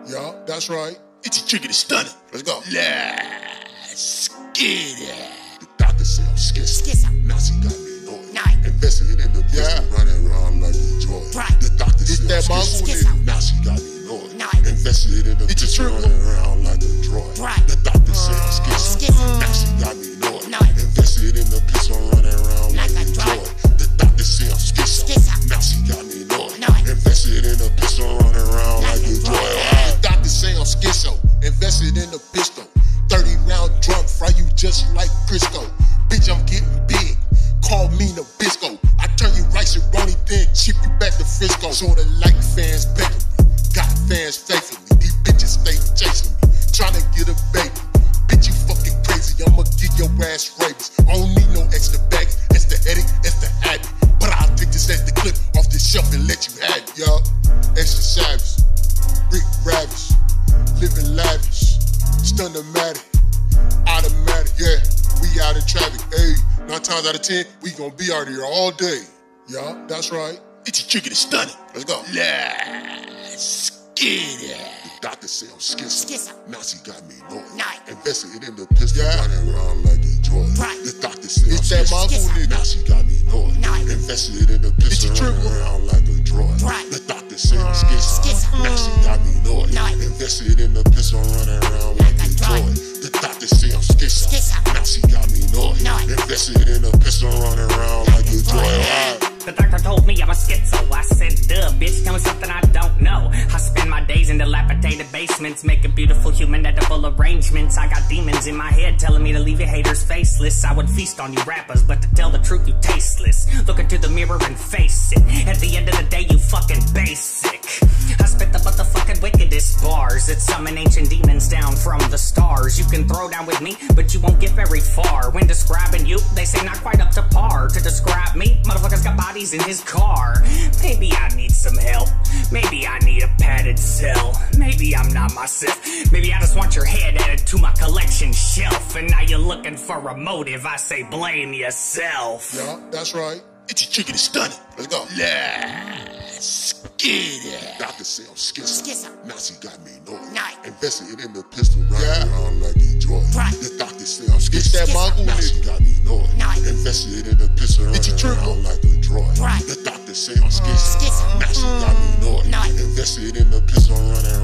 Yeah, that's right. It's a trick of the stunner. Let's go. Let's get it. The doctor say I'm schizo. Now she got me annoyed. Invested in the pistol, running around like Detroit. The doctor say I'm schizo. Now she got me annoyed. Invested in the pistol, running around like Detroit. The doctor say I'm schizo. Now she got me annoyed. Invested in the pistol, running around like Detroit. The doctor say I'm schizo. Now she got me annoyed. Invested in the pistol, running around like Detroit. The doctor say I'm schizo. Invested in the pistol. 30-round drum, fry you just like Crisco. Bitch, I'm getting big. Call me Nabisco. I turn you right, Cerrone, then ship you back to Frisco. Sorta like fans begging me. Got fans faithfully. These bitches stay chasing me. Tryna get a baby. Bitch, you fucking crazy. I'ma get your ass rabies. I don't need no extra baggage. It's the headache, it's the habit. But I'll take this as the clip off the shelf and let you have it, y'all. Extra savage. Rick Ravish. Living lavish. Stunner-matic. Automatic, yeah. We out in traffic, ayy. 9 times out of 10, we gon' be out here all day. Yeah, that's right. It's a trick of the stunner. Let's go. Let's get it. The doctor say I'm schizo. Now she got me annoyed. Invested in the pistol, running around like Detroit. The doctor say I'm schizo. Now she got me annoyed. Invested in the pistol, running around like Detroit. The doctor say I'm schizo. Now she got me annoyed. Invested in the pistol, running around like Detroit. The doctor say I'm schizo. Now she got me annoyed. Invested in a pistol, running around like Detroit. The doctor told me I'm a schizo. I said, duh, bitch, tell me something I don't know. I spend my days in dilapidated basements, making beautiful human edible arrangements. I got demons in my head telling me to leave your haters faceless. I would feast on you rappers, but to tell the truth, you tasteless. Look into the mirror and face it. At the end of the day, you fucking basic. I spit the motherfucking wickedest bars that summon ancient demons down from the stars. You can throw down with me, but you won't get very far. When describing you, they say not quite up to par. To describe me, motherfuckers got bodies in his car. Maybe I need some help. Maybe I need a padded cell. Maybe I'm not myself. Maybe I just want your head added to my collection shelf. And now you're looking for a motive. I say blame yourself. Yeah, that's right. It's a trick of the stunner. Let's go. Let's get it. Doctor say I'm schizo. Now she got me annoyed. Invested in the pistol, running around like Detroit. The doctor say I'm schizo. Now she got me annoyed. Invested in the pistol, running around like Detroit. The doctor say I'm schizo. Now she got me annoyed. Invested in the pistol, running